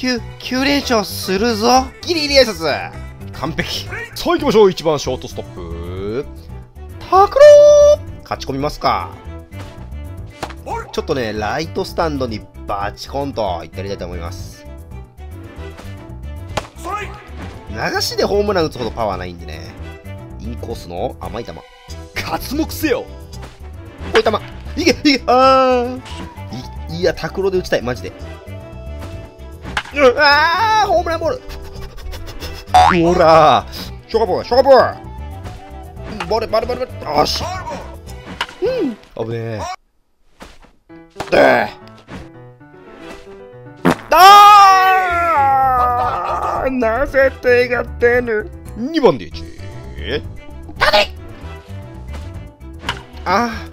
9連勝するぞ。ギリギリ挨拶完璧。さあ行きましょう。1番ショートストップタクロー勝ち込みますか。ちょっとねライトスタンドにバチコンといってやりたいと思います。流しでホームラン打つほどパワーないんでね、インコースの甘い球刮目せよ。こういう球いけいけ。いやタクロで打ちたいマジで。ホームランボール。ほらショカボーボールバルよし。危ねえ。なぜ手が出ぬ。2番で1。